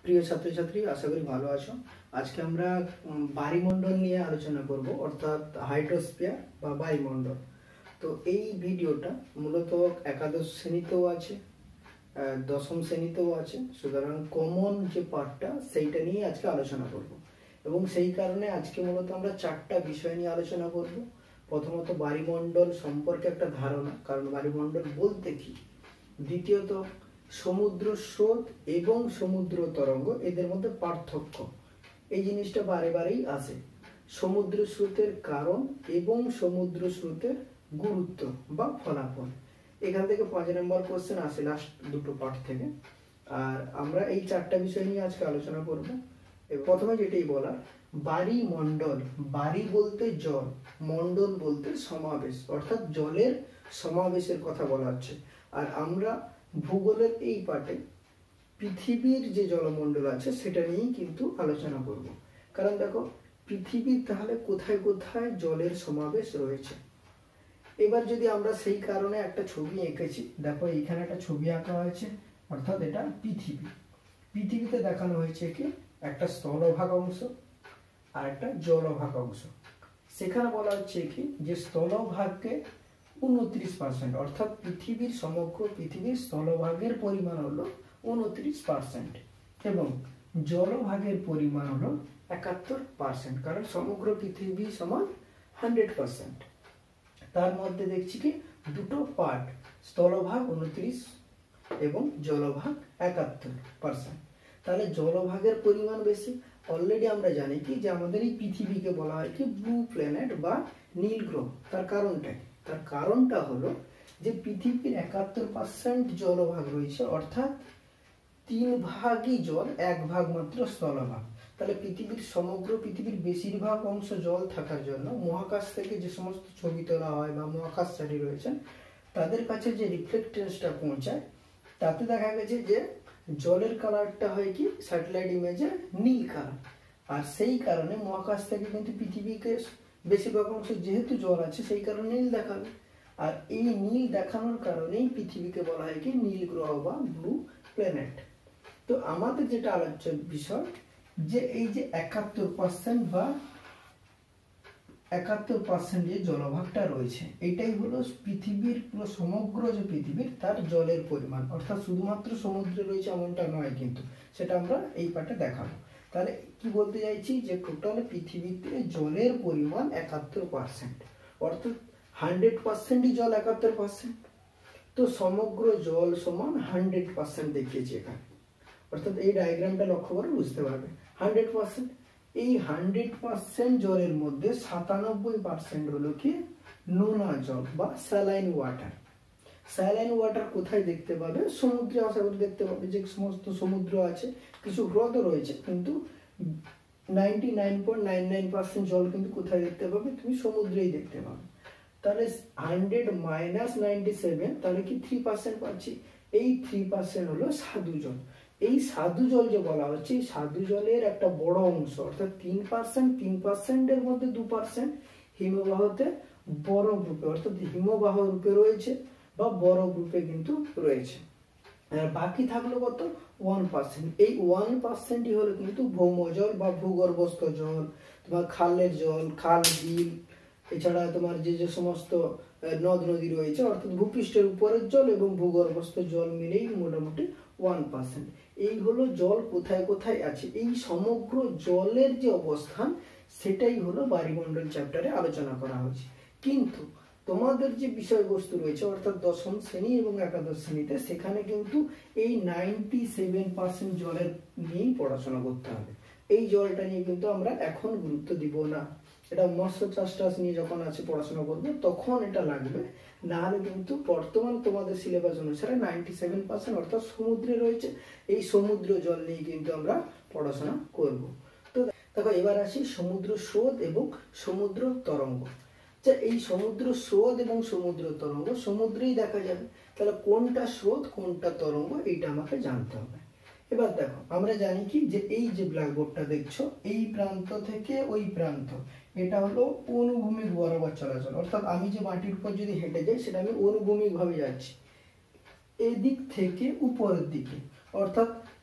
প্রিয় ছাত্রছাত্রী, আশা করি ভালো আছো। আজকে আমরা বায়ুমণ্ডল নিয়ে আলোচনা করব, অর্থাৎ হাইড্রোস্ফিয়ার বা বায়ুমণ্ডল। তো এই ভিডিওটা মূলত একাদশ শ্রেণীতেও আছে, দশম শ্রেণীতেও আছে, সুতরাং কমন যে পার্টটা সেইটা নিয়ে আজকে আলোচনা করব। এবং সেই কারণে আজকে মূলত আমরা চারটা বিষয় নিয়ে আলোচনা করব। প্রথমত বায়ুমণ্ডল সম্পর্কে একটা ধারণা, কারণ বায়ুমণ্ডল বলতে কি। দ্বিতীয়ত সমুদ্র স্রোত এবং সমুদ্র তরঙ্গ, এদের মধ্যে পার্থক্য, এই জিনিসটা বারে বারেই আসে। সমুদ্র স্রোতের কারণ এবং সমুদ্র স্রোতের গুরুত্ব বা ফলাফল, এখান থেকে 5 নম্বর কোশ্চেন আসে লাস্ট দুটো পার্ট থেকে। আর আমরা এই চারটা বিষয় নিয়ে আজকে আলোচনা করব। প্রথমে যেটাই বলা, বায়ুমণ্ডল, বায়ু বলতে জল, মণ্ডল বলতে সমাবেশ, অর্থাৎ জলের সমাবেশের কথা বলা হচ্ছে। আর আমরা ভূগোলের এই পার্টে পৃথিবীর যে জলমণ্ডল আছে সেটা নিয়েই কিন্তু আলোচনা করব। কারণ দেখো, পৃথিবীর তাহলে কোথায় কোথায় জলের সমাবেশ রয়েছে। এবার যদি আমরা সেই কারণে একটা ছবি এঁকেছি, দেখো এইখানে একটা ছবি আঁকা হয়েছে, অর্থাৎ এটা পৃথিবী। পৃথিবীতে দেখানো হয়েছে কি একটা স্থলভাগ অংশ আর একটা জলভাগ অংশ। সেখানে বলা হচ্ছে কি যে স্থলভাগকে 29%, অর্থাৎ পৃথিবীর সমগ্র পৃথিবীর স্থলভাগের পরিমাণ হলো 29% এবং জলভাগের পরিমাণ হলো 71%, কারণ সমগ্র পৃথিবী সমান 100%। তার মধ্যে দেখছি কি দুটো পার্ট, স্থলভাগ 29 এবং জলভাগ 71%। তাহলে জলভাগের পরিমাণ বেশি। অলরেডি আমরা জানি কি যে আমাদের এই পৃথিবীকে বলা হয় কি ব্লু প্ল্যানেট বা নীল গ্রহ। তার কারণটা কি? তার কারণটা হলো যে পৃথিবীর 71% জলভাগ রয়েছে, অর্থাৎ 3 ভাগই জল, 1 ভাগ মাত্র স্থলভাগ। তাহলে পৃথিবীর সমগ্র পৃথিবীর বেশিরভাগ অংশ জল থাকার জন্য মহাকাশ থেকে যে সমস্ত ছবি তোলা হয় বা মহাকাশচারী রয়েছেন তাদের কাছে যে রিফ্লেক্টেন্সটা পৌঁছায়, তাতে দেখা গেছে যে জলের কালারটা হয় কি স্যাটেলাইট ইমেজে নীল কালার। আর সেই কারণে মহাকাশ থেকে কিন্তু পৃথিবীকে বেশিরভাগ অংশ যেহেতু জল আছে সেই কারণে নীল দেখাবে। আর এই নীল দেখানোর কারণেই পৃথিবীকে বলা হয় কি নীল গ্রহ বা ব্লু প্ল্যানেট। তো আমাদের যেটা আলোচ্য বিষয় যে এই যে 71% বা 71% যে জলভাগটা রয়েছে, এটাই হলো পৃথিবীর পুরো সমগ্র যে পৃথিবীর তার জলের পরিমাণ। অর্থাৎ শুধুমাত্র সমুদ্রে রয়েছে এমনটা নয়, কিন্তু সেটা আমরা এই পার্টে দেখাবো। তাহলে কি বলতে চাইছি যে টোটাল পৃথিবীতে জলের পরিমাণ 71%, অর্থাৎ 100%ই জল 71%। তো সমগ্র জল সমান 100% দেখিয়েছি এখানে, অর্থাৎ এই ডায়াগ্রামটা লক্ষ্য করে বুঝতে পারবে 100%। এই 100% জলের মধ্যে 97% হলো কি নোনা জল বা স্যালাইন ওয়াটার। স্যালাইন ওয়াটার কোথায় দেখতে পাবে? সমুদ্রে আশা করি দেখতে পাবে। যে সমস্ত সমুদ্র আছে, কিছু হ্রদ রয়েছে, কিন্তু 99.99% জল কিন্তু কোথায় দেখতে পাবে? তুমি সমুদ্রেই দেখতে পাবে। তাহলে 100 - 97, তাহলে কি 3% পাচ্ছি। এই 3% হলো স্বাদু জল। এই স্বাদু জল যে বলা হচ্ছে, এই স্বাদু জলের একটা বড় অংশ, অর্থাৎ 3% এর মধ্যে 2% হিমবাহতে বরফ রূপে, অর্থাৎ হিমবাহ রূপে রয়েছে বা বরফ রূপে কিন্তু রয়েছে। আর বাকি থাকলো কত? 1%। এই 1%ই হলো কিন্তু ভৌম জল বা ভূগর্ভস্থ জল, তোমার খালের জল, খাল বিল, এছাড়া তোমার যে যে সমস্ত নদ নদী রয়েছে, অর্থাৎ ভূপৃষ্ঠের উপরের জল এবং ভূগর্ভস্থ জল মিলেই মোটামুটি 1%। এই হলো জল কোথায় কোথায় আছে। এই সমগ্র জলের যে অবস্থান সেটাই হলো বায়ুমণ্ডল চ্যাপ্টারে আলোচনা করা হয়েছে। কিন্তু তোমাদের যে বিষয়বস্তু রয়েছে, অর্থাৎ দশম শ্রেণী এবং একাদশ শ্রেণীতে, সেখানে কিন্তু এই 97% জলের নিয়েই পড়াশোনা করতে হবে। এই জলটা নিয়ে কিন্তু আমরা এখন গুরুত্ব দিব না। এটা মৎস্য চাষ নিয়ে যখন আছে পড়াশোনা করবে তখন এটা লাগবে। না হলে কিন্তু বর্তমান তোমাদের সিলেবাস অনুসারে 97% অর্থাৎ সমুদ্রে রয়েছে, এই সমুদ্র জল নিয়ে কিন্তু আমরা পড়াশোনা করব। তো দেখো, এবার আসি সমুদ্র স্রোত এবং সমুদ্র তরঙ্গ। আচ্ছা, এই সমুদ্র স্রোত এবং সমুদ্র তরঙ্গ সমুদ্রেই দেখা যাবে, তাহলে কোনটা স্রোত কোনটা তরঙ্গ এইটা আমাকে জানতে হবে। এবার দেখো, আমরা জানি কি যে এই যে ব্ল্যাকবোর্ডটা দেখছো, এই প্রান্ত থেকে ওই প্রান্ত, এটা হলো অনুভূমিক বরাবর চলাচল। অর্থাৎ আমি যে মাটির উপর যদি হেঁটে যাই সেটা আমি অনুভূমিক ভাবে যাচ্ছি, এদিক থেকে উপরের দিকে। অর্থাৎ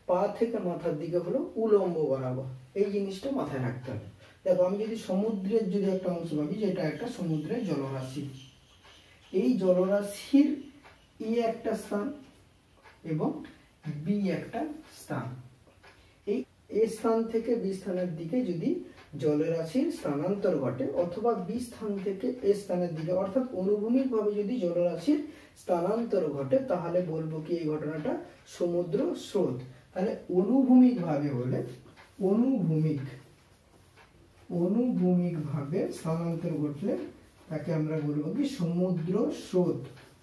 পা থেকে মাথার দিকে হলো উলম্ব বরাবর। এই জিনিসটা মাথায় রাখতে হবে। দেখো আমি যদি সমুদ্রের যদি একটা অংশ ভাবি, যেটা একটা সমুদ্রের জলরাশি, এই জলরাশির ই একটা স্থান এবং বি একটা স্থান, এই এ স্থান থেকে বি স্থানের দিকে যদি জলরাশির স্থানান্তর ঘটে, অথবা বি স্থান থেকে এ স্থানের দিকে অর্থাৎ অনুভূমিক ভাবে যদি জলরাশির স্থানান্তর ঘটে, তাহলে বলবো কি এই ঘটনাটা সমুদ্র স্রোত। তাহলে অনুভূমিক ভাবে হলে অনুভূমিক ভাবে স্থানান্তর ঘটলে তাকে আমরা বলবো কি সমুদ্র স্রোত।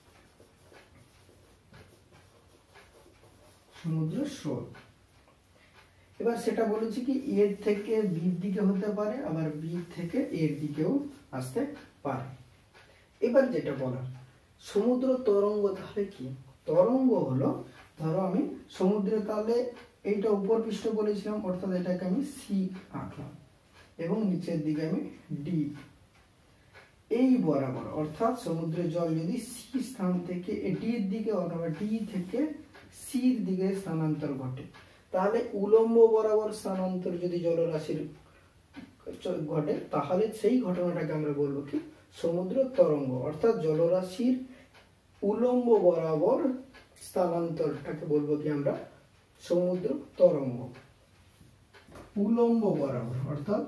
সমুদ্র স্রোত। এবার সেটা বলেছি কি এর থেকে বির দিকে হতে পারে, আবার বি থেকে এর দিকেও আসতে পারে। এবার যেটা বলার সমুদ্র তরঙ্গ, তাহলে কি তরঙ্গ হলো, ধরো আমি সমুদ্রে তাহলে এইটা উপর পৃষ্ঠ বলেছিলাম, অর্থাৎ এটাকে আমি সি আঁকলাম এবং নিচের দিকে আমি ডি, এই বরাবর অর্থাৎ সমুদ্রের জল যদি সি স্থান থেকে ডির দিকে অথবা ডি থেকে সির দিকে স্থানান্তর ঘটে, তাহলে উলম্ব বরাবর স্থানান্তর যদি জলরাশির ঘটে, তাহলে সেই ঘটনাটাকে আমরা বলবো কি সমুদ্র তরঙ্গ। অর্থাৎ জলরাশির উলম্ব বরাবর স্থানান্তরটাকে বলবো কি আমরা সমুদ্র তরঙ্গ। উলম্ব বরাবর অর্থাৎ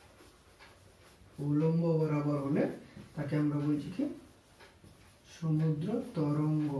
উলম্ব বরাবর হলে তাকে আমরা বলছি কি সমুদ্র তরঙ্গ।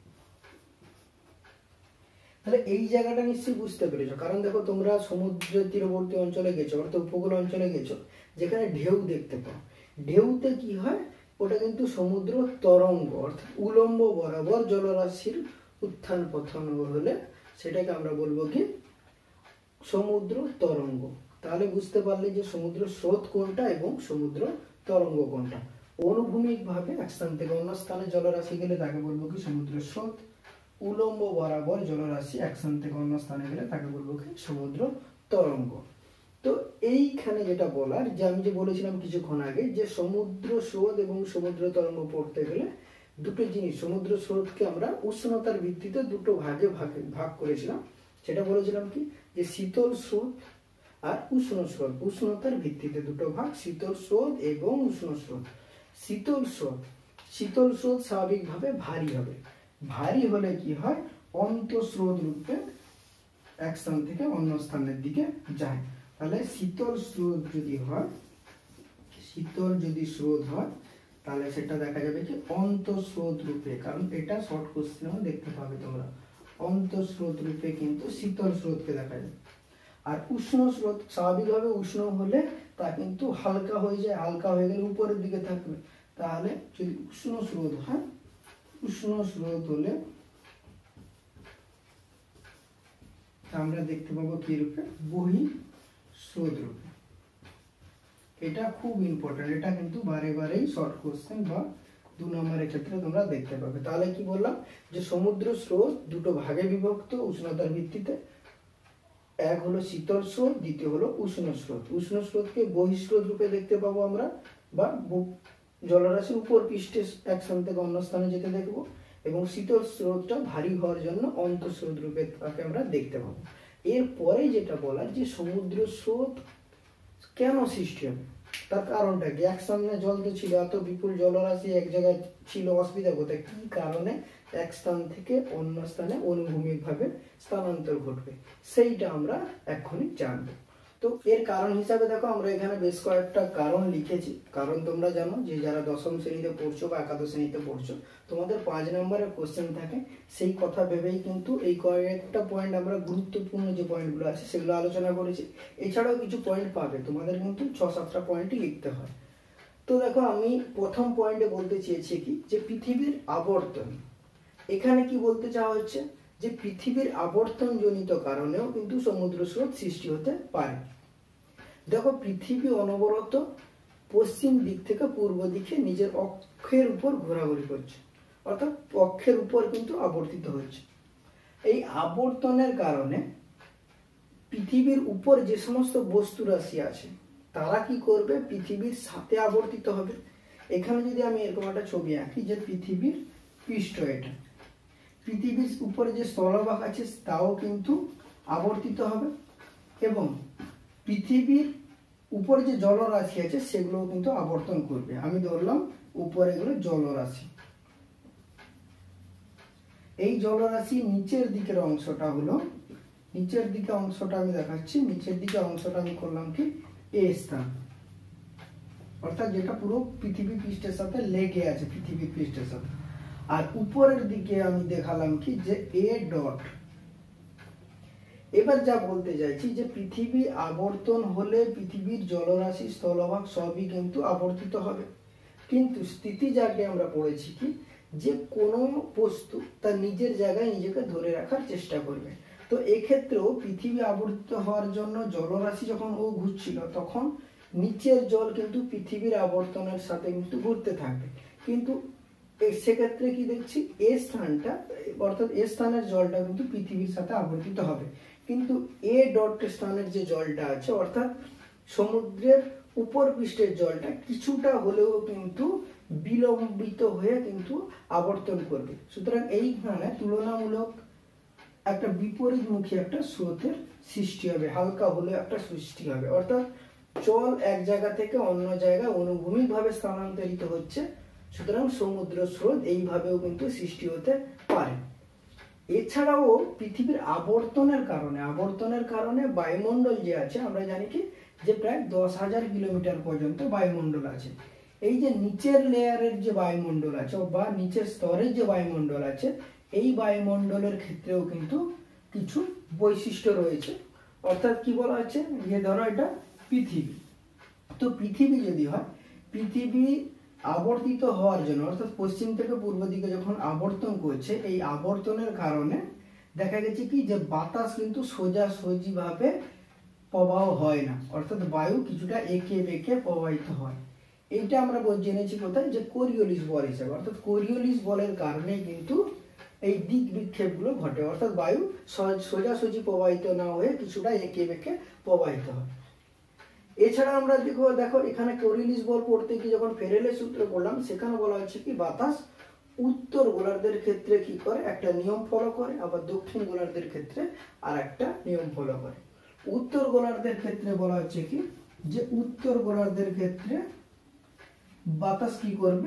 তাহলে এই জায়গাটা নিশ্চয়ই বুঝতে পেরেছো, কারণ দেখো তোমরা সমুদ্রের তীরবর্তী অঞ্চলে গেছো অর্থাৎ উপকূল অঞ্চলে গেছো, যেখানে ঢেউ দেখতে পাও, ঢেউতে কি হয় ওটা কিন্তু সমুদ্র তরঙ্গ, অর্থাৎ উলম্ব বরাবর জলরাশির উত্থান পতন হলে সেটাকে আমরা বলবো কি সমুদ্র তরঙ্গ। তাহলে বুঝতে পারলে যে সমুদ্র স্রোত কোনটা এবং সমুদ্র তরঙ্গ কোনটা। অনুভূমিক ভাবে এক স্থান থেকে অন্য স্থানে জলরাশি গেলে তাকে বলবো কি সমুদ্র স্রোত, উলম্ব বরাবর জলরাশি এক স্থান থেকে অন্য স্থানে গেলে তাকে বলবো কি সমুদ্র তরঙ্গ। তো এইখানে যেটা বলার, যে আমি যে বলেছিলাম কিছুক্ষণ আগে যে সমুদ্র স্রোত এবং সমুদ্র তরঙ্গ পড়তে গেলে দুটো জিনিস, সমুদ্র স্রোতকে আমরা উষ্ণতার ভিত্তিতে দুটো ভাগ করেছিলাম। সেটা বলেছিলাম কি যে শীতল স্রোত আর উষ্ণ স্রোত, উষ্ণতার ভিত্তিতে দুটো ভাগ, শীতল স্রোত এবং উষ্ণ স্রোত। শীতল স্রোত স্বাভাবিকভাবে ভারী হবে, ভারী হলে কি হয় অন্তঃস্রোত রূপে এক স্থান থেকে অন্য স্থানের দিকে যায়। তাহলে শীতল স্রোত যদি হয়, শীতল যদি স্রোত হয় তাহলে সেটা দেখা যাবে কি অন্তঃস্রোত রূপে, কারণ এটা শর্ট কোশ্চেনে দেখতে পাবে তোমরা, অন্তঃস্রোত রূপে কিন্তু শীতল স্রোতকে দেখা যায়। আর উষ্ণ স্রোত স্বাভাবিকভাবে উষ্ণ হলে তা কিন্তু হালকা হয়ে যায়, হালকা হয়ে গেলে উপরের দিকে থাকবে। তাহলে যদি উষ্ণ স্রোত হয়, উষ্ণ স্রোত হলে আমরা দেখতে পাবো কি রূপে বহি স্রোত রূপে। এটা খুব ইম্পর্টেন্ট, এটা কিন্তু বারে বারেই শর্ট কোশ্চেন বা 2 নম্বরের ক্ষেত্রে তোমরা দেখতে পাবে। তাহলে কি বললাম যে সমুদ্র স্রোত দুটো ভাগে বিভক্ত উষ্ণতার ভিত্তিতে, এক হলো শীতল স্রোত, দ্বিতীয় হলো উষ্ণ স্রোত। উষ্ণ স্রোতকে বহিঃস্রোত রূপে দেখতে পাবো আমরা, বা জলরাশির উপর পৃষ্ঠে এক স্থান থেকে অন্য স্থানে যেতে দেখবো, এবং শীতল স্রোতটা ভারী হওয়ার জন্য অন্তঃস্রোত রূপে তাকে আমরা দেখতে পাবো। এরপরে যেটা বলার যে সমুদ্র স্রোত কেন সৃষ্টি হবে, তার কারণটা কি, এক সামনে জল তো ছিল, এত বিপুল জলরাশি এক জায়গায় ছিল, অসুবিধা কোথায়, কি কারণে এক স্থান থেকে অন্য স্থানে অনুভূমিক ভাবে স্থানান্তর ঘটবে, সেইটা আমরা এখনই জানবো। তো এর কারণ হিসাবে দেখো আমরা এখানে বেশ কয়েকটা কারণ লিখেছি। কারণ তোমরা জানো যে যারা 10ম শ্রেণীতে পড়ছো বা একাদশ শ্রেণীতে পড়ছো, তোমাদের 5 নম্বরের কোশ্চেন থাকে, সেই কথা ভেবেই কিন্তু এই কয়েকটা পয়েন্ট আমরা গুরুত্বপূর্ণ যে পয়েন্টগুলো আছে সেগুলো আলোচনা করেছি। এছাড়াও কিছু পয়েন্ট পাবে, তোমাদের কিন্তু 6-7টা পয়েন্টই লিখতে হয়। তো দেখো আমি প্রথম পয়েন্টে বলতে চেয়েছি কি যে পৃথিবীর আবর্তন। এখানে কি বলতে চাওয়া হচ্ছে যে পৃথিবীর আবর্তন জনিত কারণেও কিন্তু সমুদ্র স্রোত সৃষ্টি হতে পারে। দেখো পৃথিবী অনবরত পশ্চিম দিক থেকে পূর্ব দিকে নিজের অক্ষের উপর ঘোরাঘুরি করছে, অর্থাৎ অক্ষের উপর কিন্তু আবর্তিত হচ্ছে। এই আবর্তনের কারণে পৃথিবীর উপর যে সমস্ত বস্তু রাশি আছে তারা কি করবে, পৃথিবীর সাথে আবর্তিত হবে। এখানে যদি আমি এরকম একটা ছবি আঁকি যে পৃথিবীর পৃষ্ঠ, এটা পৃথিবীর উপরে যে স্থলভাগ আছে তাও কিন্তু আবর্তিত হবে এবং পৃথিবীর উপরে যে জলরাশি আছে সেগুলো কিন্তু আবর্তন করবে। আমি ধরলাম উপরে এগুলো জলরাশি। এই জলরাশি নিচের দিকের অংশটা হলো, নিচের দিকে অংশটা আমি দেখাচ্ছি, নিচের দিকে অংশটা আমি করলাম কি এ স্থান, অর্থাৎ যেটা পুরো পৃথিবী পৃষ্ঠের সাথে লেগে আছে, পৃথিবী পৃষ্ঠের সাথে। আর উপরের দিকে আমি দেখালাম কি যে এ ডট। এবার যা বলতে চাইছি যে পৃথিবী আবর্তন হলে পৃথিবীর জলরাশি স্থলভাগ সবই কিন্তু আবর্তিত হবে, কিন্তু স্থিতি যাকে আমরা পড়েছি কি যে কোনো বস্তু তার নিজের জায়গায় নিজেকে ধরে রাখার চেষ্টা করবে। তো এক্ষেত্রেও পৃথিবী আবর্তিত হওয়ার জন্য জলরাশি যখন ও ঘুরছিল তখন নিচের জল কিন্তু পৃথিবীর আবর্তনের সাথে কিন্তু ঘুরতে থাকবে, কিন্তু সেক্ষেত্রে কি দেখছি এ স্থানটা অর্থাৎ এ স্থানের জলটা কিন্তু পৃথিবীর সাথে আবর্তিত হবে, কিন্তু এ ডট স্থানের যে জলটা আছে অর্থাৎ সমুদ্রের উপর পৃষ্ঠের জলটা কিছুটা হলেও কিন্তু বিলম্বিত হয়ে কিন্তু আবর্তন করবে। সুতরাং এইখানে তুলনামূলক একটা বিপরীতমুখী একটা স্রোতের সৃষ্টি হবে, হালকা হলেও একটা সৃষ্টি হবে, অর্থাৎ জল এক জায়গা থেকে অন্য জায়গায় অনুভূমিকভাবে স্থানান্তরিত হচ্ছে। সুতরাং সমুদ্র স্রোত এইভাবেও কিন্তু সৃষ্টি হতে পারে। এছাড়াও পৃথিবীর আবর্তনের কারণে বায়ুমণ্ডল যে আছে আমরা জানি কি যে প্রায় 10,000 কিলোমিটার পর্যন্ত বায়ুমণ্ডল আছে। এই যে নিচের লেয়ারের যে বায়ুমণ্ডল আছে বা নিচের স্তরের যে বায়ুমণ্ডল আছে এই বায়ুমণ্ডলের ক্ষেত্রেও কিন্তু কিছু বৈশিষ্ট্য রয়েছে। অর্থাৎ কি বলা হচ্ছে যে ধরো এটা পৃথিবী, তো পৃথিবী যদি হয়, পৃথিবী আবর্তিত হওয়ার জন্য অর্থাৎ পশ্চিম থেকে পূর্ব দিকে যখন আবর্তন করছে এই আবর্তনের কারণে দেখা গেছে কি যে বাতাস কিন্তু সোজাসুজি ভাবে প্রবাহ হয় না, অর্থাৎ বায়ু কিছুটা এঁকে বেঁকে প্রবাহিত হয়। এইটা আমরা জেনেছি কোথায় যে কোরিওলিস বল হিসেবে, অর্থাৎ কোরিওলিস বলের কারণে কিন্তু এই দিক বিক্ষেপগুলো ঘটে, অর্থাৎ বায়ু সোজাসুজি প্রবাহিত না হয়ে কিছুটা এঁকে বেঁকে প্রবাহিত হয়। এছাড়া আমরা দেখো এখানে কোরিওলিস বল পড়তে গিয়ে যখন ফেরেলের সূত্র পড়লাম সেখানে বলা হচ্ছে কি বাতাস উত্তর গোলার্ধের ক্ষেত্রে কি করে একটা নিয়ম ফলো করে, আবার দক্ষিণ গোলার্ধের ক্ষেত্রে আর একটা নিয়ম ফলো করে। উত্তর গোলার্ধের ক্ষেত্রে বলা হচ্ছে কি যে উত্তর গোলার্ধের ক্ষেত্রে বাতাস কি করবে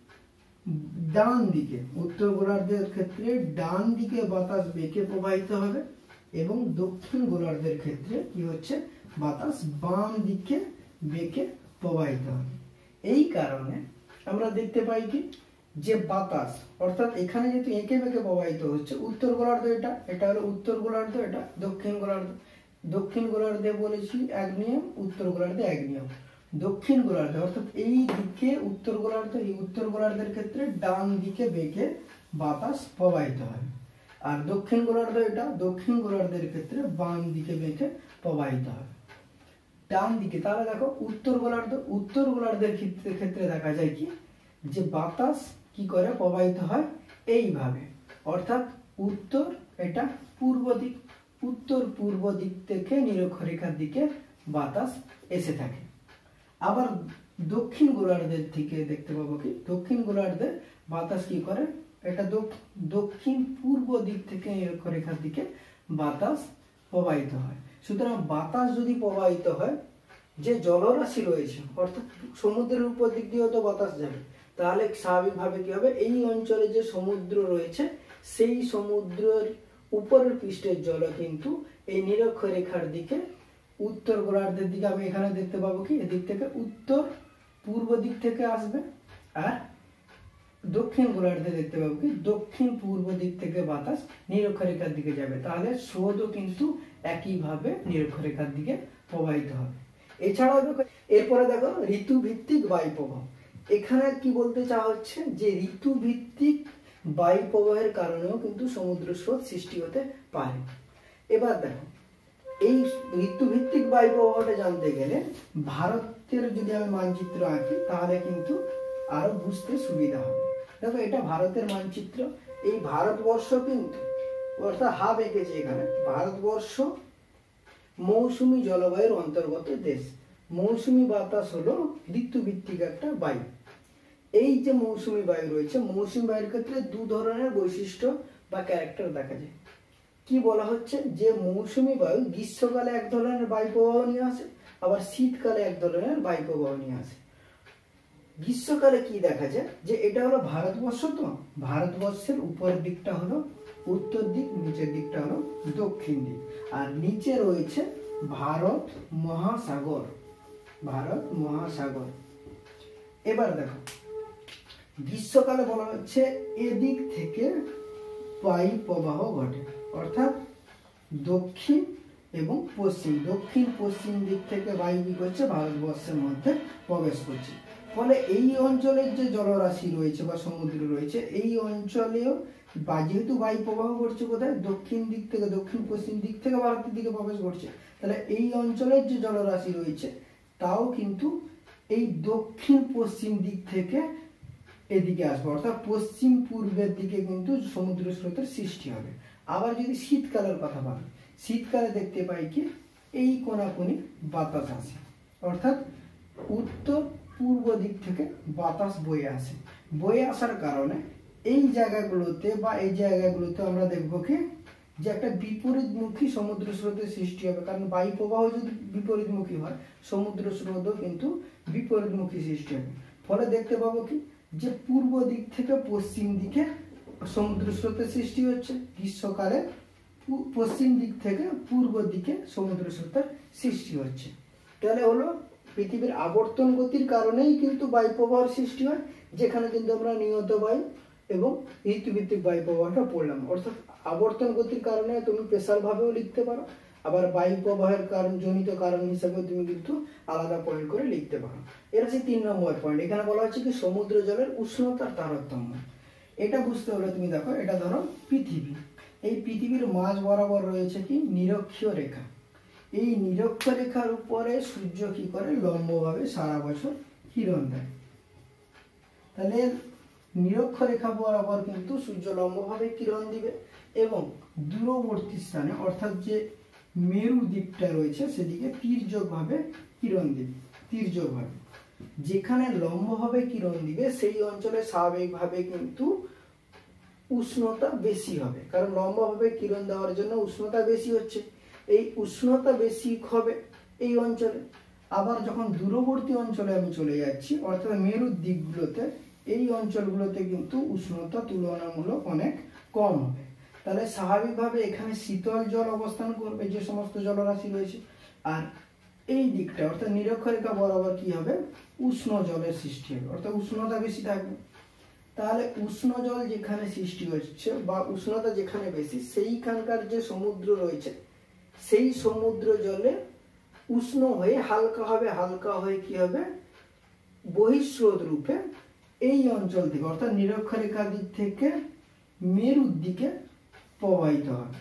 ডান দিকে, উত্তর গোলার্ধের ক্ষেত্রে ডান দিকে বাতাস বেঁকে প্রবাহিত হবে এবং দক্ষিণ গোলার্ধের ক্ষেত্রে কি হচ্ছে বাতাস বাম দিকে বেঁকে প্রবাহিত হবে। এই কারণে আমরা দেখতে পাই কি যে বাতাস অর্থাৎ এখানে যেহেতু এঁকে বেঁকে প্রবাহিত হচ্ছে, উত্তর গোলার্ধ এটা হলো উত্তর গোলার্ধ, এটা দক্ষিণ গোলার্ধ। দক্ষিণ গোলার্ধে বলেছি এক নিয়ম, উত্তর গোলার্ধে এক নিয়ম। দক্ষিণ গোলার্ধে অর্থাৎ এই দিকে উত্তর গোলার্ধ, এই উত্তর গোলার্ধের ক্ষেত্রে ডান দিকে বেঁকে বাতাস প্রবাহিত হয়, আর দক্ষিণ গোলার্ধ এটা দক্ষিণ গোলার্ধের ক্ষেত্রে বাম দিকে বেঁকে প্রবাহিত হয় ডান দিকে। তাহলে দেখো উত্তর গোলার্ধের ক্ষেত্রে দেখা যায় কি যে বাতাস কি করে প্রবাহিত হয় এইভাবে, অর্থাৎ উত্তর এটা পূর্ব দিক, উত্তর পূর্ব দিক থেকে নিরক্ষরেখার দিকে বাতাস এসে থাকে। আবার দক্ষিণ গোলার্ধের থেকে দেখতে পাবো কি দক্ষিণ গোলার্ধে বাতাস কি করে এটা দক্ষিণ পূর্ব দিক থেকে নিরক্ষরেখার দিকে বাতাস প্রবাহিত হয়। সুতরাং বাতাস যদি প্রবাহিত হয়, যে জলরাশি রয়েছে অর্থাৎ সমুদ্রের উপর দিক দিয়েও তো বাতাস যাবে, তাহলে স্বাভাবিকভাবে কি হবে এই অঞ্চলে যে সমুদ্র রয়েছে সেই সমুদ্রের উপরের পৃষ্ঠের জল কিন্তু এই নিরক্ষরেখার দিকে উত্তর গোলার্ধের দিকে আমি এখানে দেখতে পাবো কি এদিক থেকে উত্তর পূর্ব দিক থেকে আসবে, আর দক্ষিণ গোলার্ধে দেখতে পাবো কি দক্ষিণ পূর্ব দিক থেকে বাতাস নিরক্ষরেখার দিকে যাবে। তাহলে স্রোতও কিন্তু একইভাবে নিরক্ষরেখার দিকে প্রবাহিত হবে। এছাড়াও এরপরে দেখো ঋতুভিত্তিক বায়ু প্রবাহ। এখানে কি বলতে চাওয়া হচ্ছে যে ঋতুভিত্তিক বায়ু প্রবাহের কারণেও কিন্তু সমুদ্র স্রোত সৃষ্টি হতে পারে। এবার দেখো এই ঋতুভিত্তিক বায়ু প্রবাহটা জানতে গেলে ভারতের যদি আমি মানচিত্র আঁকি তাহলে কিন্তু আরো বুঝতে সুবিধা হবে। দেখো এটা ভারতের মানচিত্র, এই ভারতবর্ষ কিন্তু অর্থাৎ হাব এঁকেছে এখানে, ভারতবর্ষ মৌসুমী জলবায়ুর অন্তর্গত দেশ। মৌসুমী বাতাস হলো ঋতুভিত্তিক একটা বায়ু। এই যে মৌসুমী বায়ু রয়েছে, মৌসুমী বায়ুর ক্ষেত্রে দু ধরনের বৈশিষ্ট্য বা ক্যারেক্টার দেখা যায়। কি বলা হচ্ছে যে মৌসুমী বায়ু গ্রীষ্মকালে এক ধরনের বায়ু প্রবাহ নিয়ে আসে, আবার শীতকালে এক ধরনের বায়ু প্রবাহ নিয়ে আসে। গ্রীষ্মকালে কি দেখা যায় যে এটা হলো ভারতবর্ষ, তো ভারতবর্ষের উপরের দিকটা হলো উত্তর দিক, নিচের দিকটা হলো দক্ষিণ দিক, আর নিচে রয়েছে ভারত মহাসাগর। ভারত মহাসাগর। এবার দেখো গ্রীষ্মকালে বলা হচ্ছে এদিক থেকে বায়ু প্রবাহ ঘটে, অর্থাৎ দক্ষিণ এবং পশ্চিম, দক্ষিণ পশ্চিম দিক থেকে বায়ু কি করছে ভারতবর্ষের মধ্যে প্রবেশ করছে। ফলে এই অঞ্চলের যে জলরাশি রয়েছে বা সমুদ্র রয়েছে, এই অঞ্চলেও যেহেতু বায়ু প্রবাহ করছে কোথায়, দক্ষিণ দিক থেকে, দক্ষিণ পশ্চিম দিক থেকে ভারতের দিকে প্রবেশ করছে, তাহলে এই অঞ্চলের যে জলরাশি রয়েছে তাও কিন্তু এই দক্ষিণ পশ্চিম দিক থেকে এদিকে আসবে, অর্থাৎ পশ্চিম পূর্বের দিকে কিন্তু সমুদ্র স্রোতের সৃষ্টি হবে। আবার যদি শীতকালের কথা বলি, শীতকালে দেখতে পাই কি এই কোনাকুনি বাতাস আসে, অর্থাৎ উত্তর পূর্ব দিক থেকে বাতাস বয়ে আসে। বয়ে আসার কারণে এই জায়গাগুলোতে বা এই জায়গাগুলোতে আমরা দেখবো কি যে একটা বিপরীতমুখী সমুদ্র স্রোতের সৃষ্টি হবে, কারণ বায়ু প্রবাহ যদি বিপরীতমুখী হয় সমুদ্র স্রোতও কিন্তু বিপরীতমুখী সৃষ্টি হবে। ফলে দেখতে পাবো কি যে পূর্ব দিক থেকে পশ্চিম দিকে সমুদ্র স্রোতের সৃষ্টি হচ্ছে, গ্রীষ্মকালে পশ্চিম দিক থেকে পূর্ব দিকে সমুদ্র স্রোতের সৃষ্টি হচ্ছে। তাহলে হলো পৃথিবীর আবর্তন গতির কারণেই কিন্তু বায়ু প্রবাহের সৃষ্টি হয়, যেখানে কিন্তু আমরা নিয়ত বায়ু এবং ঋতুভিত্তিক বায়ু প্রবাহটা পড়লাম। অর্থাৎ আবর্তন গতির কারণে তুমি প্রেসার ভাবেও লিখতে পারো, আবার বায়ু প্রবাহের কারণ জনিত কারণ হিসাবে তুমি কিন্তু আলাদা পয়েন্ট করে লিখতে পারো। এর হচ্ছে 3 নম্বর পয়েন্ট। এখানে বলা হচ্ছে কি সমুদ্র জলের উষ্ণতার তারতম্য। এটা বুঝতে হলে তুমি দেখো, এটা ধরো পৃথিবী, এই পৃথিবীর মাঝ বরাবর রয়েছে কি নিরক্ষীয় রেখা। এই নিরক্ষীয় রেখার উপরে সূর্য কি করে লম্বভাবে সারা বছর কিরণ দেয়। তাহলে নিরক্ষীয় রেখা বরাবর কিন্তু সূর্য লম্বভাবে কিরণ দিবে এবং দূরবর্তী স্থানে অর্থাৎ যে মেরু দ্বীপটা রয়েছে সেদিকে তির্যকভাবে কিরণ দিবে। তির্যকভাবে যেখানে লম্বভাবে কিরণ দিবে সেই অঞ্চলে স্বাভাবিকভাবে কিন্তু উষ্ণতা বেশি হবে, কারণ লম্বভাবে কিরণ দেওয়ার জন্য উষ্ণতা বেশি হচ্ছে, এই উষ্ণতা বেশি হবে এই অঞ্চলে। আবার যখন দূরবর্তী অঞ্চলে আমি চলে যাচ্ছি অর্থাৎ মেরুর দিকগুলোতে, এই অঞ্চলগুলোতে কিন্তু উষ্ণতা তুলনামূলক অনেক কম হবে। তাহলে স্বাভাবিকভাবে এখানে শীতল জল অবস্থান করবে যে সমস্ত জলরাশি রয়েছে, আর এই দিকটা অর্থাৎ নিরক্ষরেখা বরাবর কি হবে উষ্ণ জলের সৃষ্টি হবে, অর্থাৎ উষ্ণতা বেশি থাকবে। তাহলে উষ্ণ জল যেখানে সৃষ্টি হচ্ছে বা উষ্ণতা যেখানে বেশি, সেইখানকার যে সমুদ্র রয়েছে সেই সমুদ্র জলে উষ্ণ হয়ে হালকা হবে, হালকা হয়ে কি হবে বহিঃস্রোত রূপে এই অঞ্চল থেকে অর্থাৎ নিরক্ষরেখার দিক থেকে মেরুর দিকে প্রবাহিত হবে।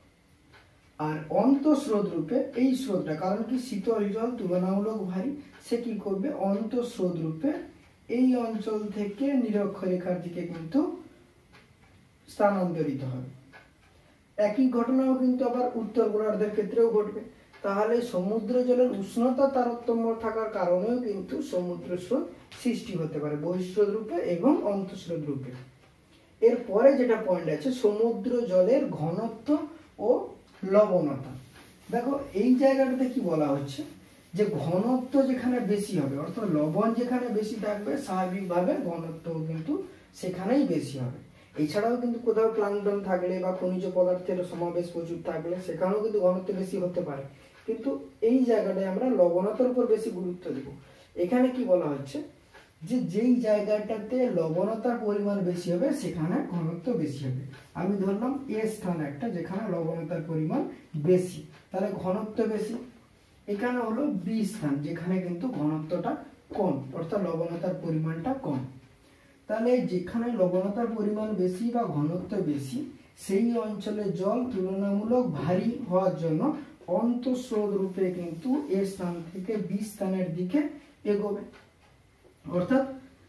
আর অন্তঃস্রোত রূপে এই স্রোতটা, কারণ কি শীতল জল তুলনামূলক ভারী, সে কি করবে অন্তঃস্রোত রূপে এই অঞ্চল থেকে নিরক্ষরেখার দিকে কিন্তু স্থানান্তরিত হবে। একই ঘটনাও কিন্তু আবার উত্তর গোলার্ধের ক্ষেত্রেও ঘটবে। তাহলে সমুদ্র জলের উষ্ণতা তারতম্য থাকার কারণেও কিন্তু সমুদ্র স্রোত সৃষ্টি হতে পারে বহিঃস্রোত রূপে এবং অন্তঃস্রোত রূপে। এরপরে যেটা পয়েন্ট আছে সমুদ্র জলের ঘনত্ব ও লবণতা। দেখো এই জায়গাটাতে কি বলা হচ্ছে যে ঘনত্ব যেখানে বেশি হবে অর্থাৎ লবণ যেখানে বেশি থাকবে স্বাভাবিকভাবে ঘনত্ব কিন্তু সেখানেই বেশি হবে। এছাড়াও কিন্তু কোথাও প্লাঙ্কটন থাকলে বা খনিজ পদার্থের সমাবেশ প্রচুর থাকলে সেখানেও কিন্তু ঘনত্ব বেশি হতে পারে, কিন্তু এই জায়গাটায় আমরা লবণতার উপর বেশি গুরুত্ব দেব। এখানে কি বলা হচ্ছে যে যেই জায়গাটাতে লবণতার পরিমাণ বেশি হবে সেখানে ঘনত্ব বেশি হবে। আমি ধরলাম এ স্থান একটা যেখানে লবণতার পরিমাণ বেশি, তাহলে ঘনত্ব বেশি। এখানে হলো বি স্থান যেখানে কিন্তু ঘনত্বটা কম অর্থাৎ লবণতার পরিমাণটা কম। তাহলে যেখানে লবণতার পরিমাণ বেশি বা ঘনত্ব বেশি সেই অঞ্চলে জল তুলনামূলক ভারী হওয়ার জন্য অন্তঃস্রোত রূপে কিন্তু এ স্থান থেকে বি স্থানের দিকে এগোবে, অর্থাৎ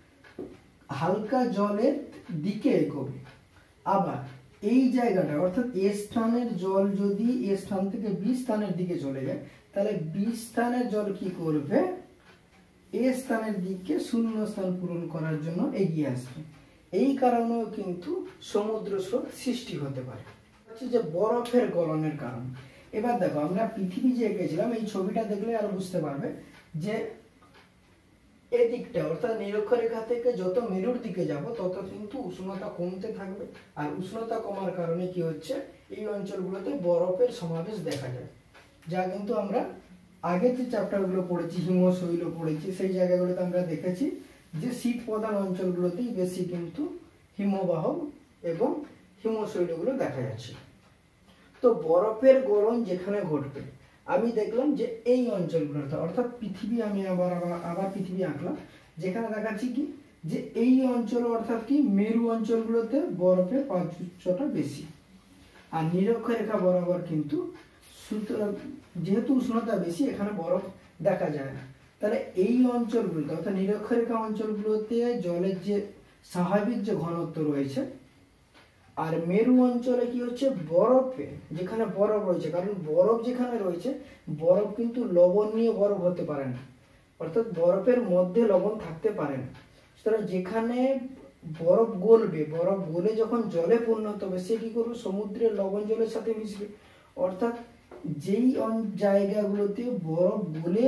হালকা জলের দিকে এগোবে। আবার এই জায়গাটা অর্থাৎ এ স্থানের জল যদি এ স্থান থেকে বি স্থানের দিকে চলে যায় তাহলে বি স্থানের জল কি করবে এ স্থানের দিকে শূন্য স্থান পূরণ করার জন্য এগিয়ে আসবে। এই কারণেও কিন্তু সমুদ্র স্রোত সৃষ্টি হতে পারে। হচ্ছে যে বরফের গলনের কারণ। এবার দেখো আমরা পৃথিবী যে এঁকেছিলাম, এই ছবিটা দেখলে আরো বুঝতে পারবে যে এই দিকটা অর্থাৎ নিরক্ষরেখা থেকে যত মেরুর দিকে যাব তত কিন্তু উষ্ণতা কমতে থাকবে, আর উষ্ণতা কমার কারণে কি হচ্ছে, এই অঞ্চলগুলোতে বরফের সমাবেশ দেখা যায়। যা কিন্তু আমরা আগের যে চ্যাপ্টারগুলো পড়েছি, হিমশৈল পড়েছি, সেই জায়গাগুলোতে আমরা দেখেছি যে শীত প্রধান অঞ্চলগুলোতেই বেশি কিন্তু হিমবাহ এবং হিমশৈলগুলো দেখা যাচ্ছে। তো বরফের গলন যেখানে ঘটবে, আমি দেখলাম যে এই অঞ্চলগুলোতে অর্থাৎ পৃথিবী, আমি আবার পৃথিবী আঁকলাম, যেখানে দেখাচ্ছি কি যে এই অঞ্চল অর্থাৎ কি মেরু অঞ্চলগুলোতে বরফের প্রাচুর্যটা বেশি, আর নিরক্ষরেখা বরাবর কিন্তু যেহেতু উষ্ণতা বেশি এখানে বরফ দেখা যায় না। তাহলে এই অঞ্চলগুলোতে অর্থাৎ নিরক্ষরেখা অঞ্চলগুলোতে জলের যে স্বাভাবিক যে ঘনত্ব রয়েছে, আর মেরু অঞ্চলে কি হচ্ছে, বরফে যেখানে বরফ রয়েছে, কারণ বরফ যেখানে রয়েছে বরফ কিন্তু লবণ নিয়ে বরফ হতে পারে না, অর্থাৎ বরফের মধ্যে লবণ থাকতে পারে না। সুতরাং যেখানে বরফ গলবে, বরফ গলে যখন জলে পরিণত হবে, সে কি করবে, সমুদ্রের লবণ জলের সাথে মিশবে। অর্থাৎ যেই জায়গাগুলোতে বরফ গলে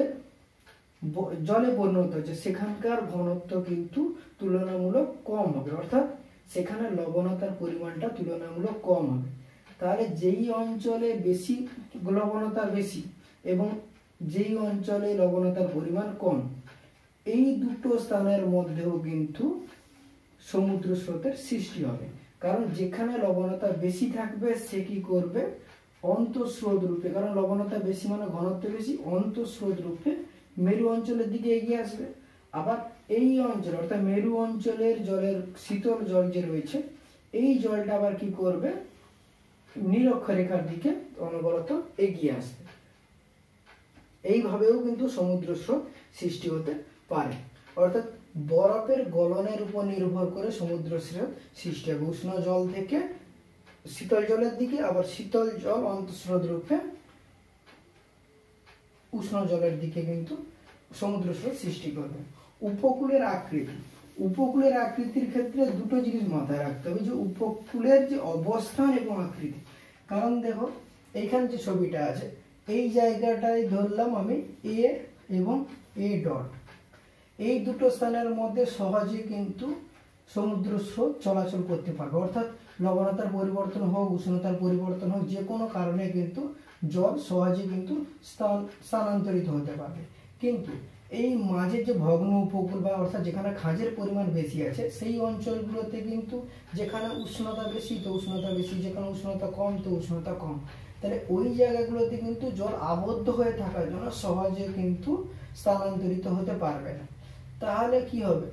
জলে পরিণত হচ্ছে সেখানকার ঘনত্ব কিন্তু তুলনামূলক কম হবে, অর্থাৎ সেখানে লবণতার পরিমাণটা তুলনামূলক কম হবে। তাহলে যেই অঞ্চলে বেশি লবণতা বেশি এবং যেই অঞ্চলে লবণতার পরিমাণ কম, এই দুটো স্থানের মধ্যেও কিন্তু সমুদ্র স্রোতের সৃষ্টি হবে। কারণ যেখানে লবণতা বেশি থাকবে সে কি করবে, অন্তঃস্রোত রূপে, কারণ লবণতা বেশি মানে ঘনত্ব বেশি, অন্তঃস্রোত রূপে মেরু অঞ্চলের দিকে এগিয়ে আসবে। আবার এই অঞ্চল অর্থাৎ মেরু অঞ্চলের জলের শীতল জল যে রয়েছে, এই জলটা আবার কি করবে, নিরক্ষরেখার দিকে অনবরত এগিয়ে আসবে। এইভাবেও কিন্তু সমুদ্র স্রোত সৃষ্টি হতে পারে। অর্থাৎ বরফের গলনের উপর নির্ভর করে সমুদ্র স্রোত সৃষ্টি হবে, উষ্ণ জল থেকে শীতল জলের দিকে, আবার শীতল জল অন্তঃস্রোত রূপে উষ্ণ জলের দিকে কিন্তু সমুদ্র স্রোত সৃষ্টি করবে। উপকূলের আকৃতি, উপকূলের আকৃতির ক্ষেত্রে দুটো জিনিস মাথায় রাখতে হবে, যে উপকূলের যে অবস্থান এবং আকৃতি। কারণ দেখো এইখানে যে ছবিটা আছে, এই জায়গাটায় ধরলাম আমি এ এবং এ ডট, এই দুটো স্থানের মধ্যে সহজে কিন্তু সমুদ্র স্রোত চলাচল করতে পারবে। অর্থাৎ লবণতার পরিবর্তন হোক, উষ্ণতার পরিবর্তন হোক, যে কোনো কারণে কিন্তু জল সহজে কিন্তু স্থানান্তরিত হতে পারবে। কিন্তু এই মাঝে যে ভগ্ন উপকূল বা অর্থাৎ যেখানে খাঁজের পরিমাণ বেশি আছে, সেই অঞ্চলগুলোতে কিন্তু যেখানে উষ্ণতা বেশি তো উষ্ণতা বেশি, যেখানে উষ্ণতা কম তো উষ্ণতা কম, তাহলে ওই জায়গাগুলোতে কিন্তু জল আবদ্ধ হয়ে থাকার জন্য সহজে কিন্তু স্থানান্তরিত হতে পারবে না। তাহলে কি হবে,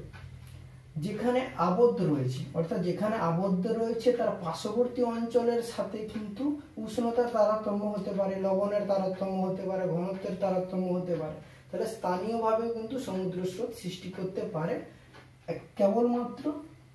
যেখানে আবদ্ধ রয়েছে অর্থাৎ যেখানে আবদ্ধ রয়েছে তার পার্শ্ববর্তী অঞ্চলের সাথে কিন্তু উষ্ণতার তারতম্য হতে পারে, লবণের তারতম্য হতে পারে, ঘনত্বের তারতম্য হতে পারে। তাহলে স্থানীয়ভাবে কিন্তু সমুদ্র স্রোত সৃষ্টি করতে পারে কেবলমাত্র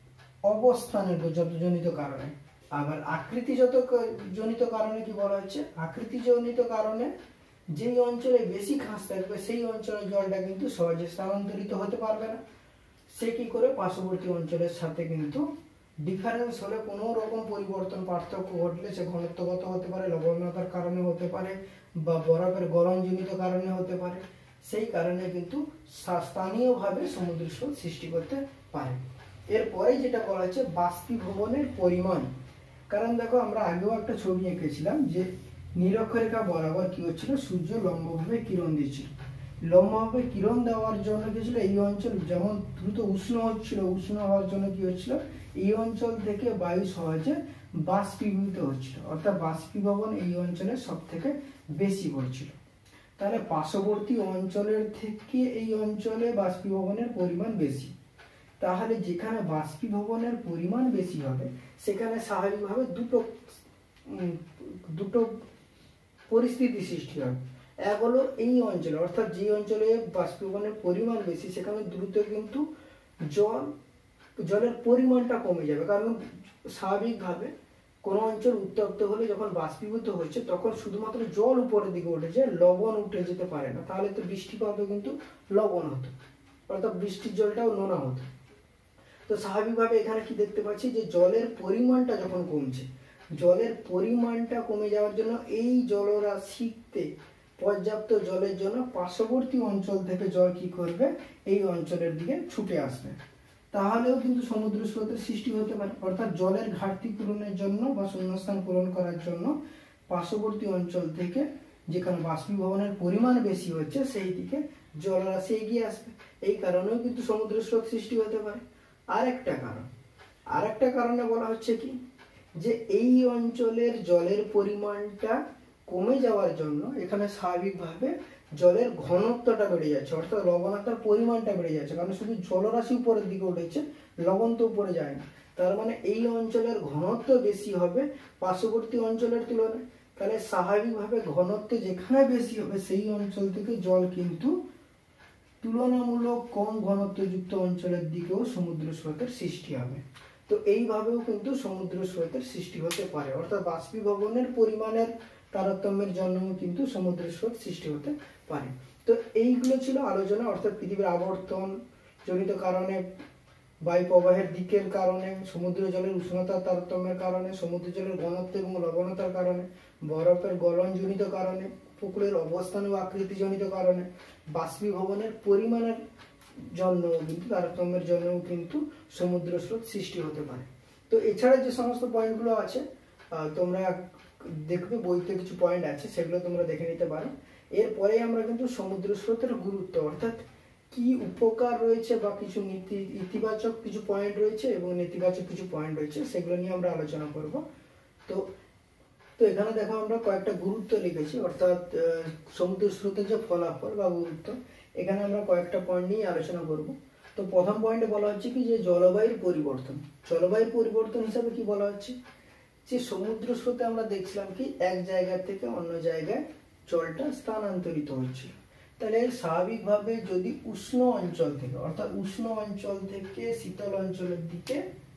অবস্থানের জনিত কারণে। আবার আকৃতিগত জনিত কারণে কি বলা হচ্ছে, আকৃতিজনিত কারণে যেই অঞ্চলে বেশি খাঁজ থাকবে সেই অঞ্চলের জলটা কিন্তু সহজে স্থানান্তরিত হতে পারবে না। সে কি করে, পার্শ্ববর্তী অঞ্চলের সাথে কিন্তু ডিফারেন্স হলে, কোনো রকম পরিবর্তন পার্থক্য ঘটলে, সে ঘনত্বগত হতে পারে, লবণতার কারণে হতে পারে, বা বরফের গলনজনিত কারণে হতে পারে, সেই কারণে কিন্তু স্থানীয়ভাবে সমুদ্র স্রোত সৃষ্টি করতে পারে। এরপরে যেটা বলা হচ্ছে বাষ্পীভবনের পরিমাণ। কারণ দেখো আমরা আগেও একটা ছবি এঁকেছিলাম যে নিরক্ষরেখা বরাবর কি হচ্ছিল, সূর্য লম্বভাবে কিরণ দিচ্ছিল, লম্বভাবে কিরণ দেওয়ার জন্য কি ছিল, এই অঞ্চল যেমন দ্রুত উষ্ণ হচ্ছিল, উষ্ণ হওয়ার জন্য কি হচ্ছিল, এই অঞ্চল থেকে বায়ু সহজে বাষ্পীভূত হচ্ছিল, অর্থাৎ বাষ্পীভবন এই অঞ্চলে সব থেকে বেশি ঘটছিল। তাহলে পার্শ্ববর্তী অঞ্চলের থেকে এই অঞ্চলে বাষ্পীভবনের পরিমাণ বেশি। তাহলে যেখানে বাষ্পীভবনের পরিমাণ বেশি হবে সেখানে স্বাভাবিকভাবে দুটো পরিস্থিতি সৃষ্টি হবে। এক হলো এই অঞ্চলে অর্থাৎ যে অঞ্চলে বাষ্পীভবনের পরিমাণ বেশি সেখানে দ্রুত কিন্তু জলের পরিমাণটা কমে যাবে, কারণ স্বাভাবিকভাবে কোনো অঞ্চল উত্তপ্ত হলে যখন বাষ্পীভূত হচ্ছে তখন শুধুমাত্র জল উপরের দিকে উঠেছে, লবণ উঠে যেতে পারে না, তাহলে তো বৃষ্টিপাতও কিন্তু লবণ হতো, অর্থাৎ বৃষ্টির জলটাও নোনা হতো। তো স্বাভাবিকভাবে এখানে কি দেখতে পাচ্ছি যে জলের পরিমাণটা যখন কমছে জলের পরিমাণটা কমে যাওয়ার জন্য এই জলরাশিতে পর্যাপ্ত জলের জন্য পার্শ্ববর্তী অঞ্চল থেকে জল কি করবে, এই অঞ্চলের দিকে ছুটে আসবে। তাহলেও কিন্তু সমুদ্র স্রোতের সৃষ্টি হতে পারে। অর্থাৎ জলের ঘাটতি পূরণের জন্য বা শূন্যস্থান পূরণ করার জন্য পার্শ্ববর্তী অঞ্চল থেকে যেখানে বাষ্পীভবনের পরিমাণ বেশি হচ্ছে সেই দিকে জলরাশি এগিয়ে আসবে। এই কারণেও কিন্তু সমুদ্র স্রোত সৃষ্টি হতে পারে। আরেকটা কারণে বলা হচ্ছে কি, যে এই অঞ্চলের জলের পরিমাণটা কমে যাওয়ার জন্য এখানে স্বাভাবিকভাবে জলের ঘনত্বটা বেড়ে যাচ্ছে, অর্থাৎ লবণাক্তার পরিমাণটা বেড়ে যাচ্ছে। কারণ শুধু জলরাশি উপরের দিকে উঠেছে, লবণ তো উপরে যায় না। তার মানে এই অঞ্চলের ঘনত্ব বেশি হবে পার্শ্ববর্তী অঞ্চলের তুলনায়। তাহলে স্বাভাবিকভাবে ঘনত্ব যেখানে বেশি হবে সেই অঞ্চল থেকে জল কিন্তু তুলনামূলক কম ঘনত্বযুক্ত অঞ্চলের দিকেও সমুদ্র স্রোতের সৃষ্টি হবে। তো এইভাবেও কিন্তু সমুদ্র স্রোতের সৃষ্টি হতে পারে। অর্থাৎ বাষ্পীভবনের পরিমাণের তারতম্যের জন্য কিন্তু সমুদ্র স্রোত সৃষ্টি হতে পারে। তো এইগুলো ছিল আলোচনা। অর্থাৎ পৃথিবীর আবর্তন জনিত কারণে, বায়ু প্রবাহের দিকের কারণে, সমুদ্র জলের উষ্ণতার তারতম্যের কারণে, সমুদ্র জলের ঘনত্ব এবং লবণতার কারণে, বরফের গলনজনিত কারণে, উপকূলের অবস্থান ও আকৃতিজনিত কারণে, বাষ্পীভবনের পরিমাণের জন্য কিন্তু তারতম্যের জন্যও কিন্তু সমুদ্র স্রোত সৃষ্টি হতে পারে। তো এছাড়া যে সমস্ত পয়েন্টগুলো আছে তোমরা দেখবে, বইতে কিছু পয়েন্ট আছে, সেগুলো তোমরা দেখে নিতে পারো। এরপরে আমরা কিন্তু সমুদ্র স্রোতের গুরুত্ব, অর্থাৎ কি উপকার রয়েছে বা কিছু ইতিবাচক কিছু পয়েন্ট রয়েছে এবং নেতিবাচক কিছু পয়েন্ট রয়েছে, সেগুলো নিয়ে আমরা আলোচনা করব। তো এখানে দেখো আমরা কয়েকটা গুরুত্ব লিখেছি, অর্থাৎ সমুদ্র স্রোতের যে ফলাফল বা গুরুত্ব, এখানে আমরা কয়েকটা পয়েন্ট নিয়ে আলোচনা করব। তো প্রথম পয়েন্টে বলা হচ্ছে কি, যে জলবায়ুর পরিবর্তন। জলবায়ুর পরিবর্তন হিসাবে কি বলা হচ্ছে, যে সমুদ্র স্রোতে আমরা দেখছিলাম কি এক জায়গা থেকে অন্য জায়গায় জলটা স্থানান্তরিত হচ্ছে। তাহলে স্বাভাবিকভাবে যদি উষ্ণ অঞ্চল থেকে, অর্থাৎ উষ্ণ অঞ্চল থেকে শীতল অঞ্চলের দিকে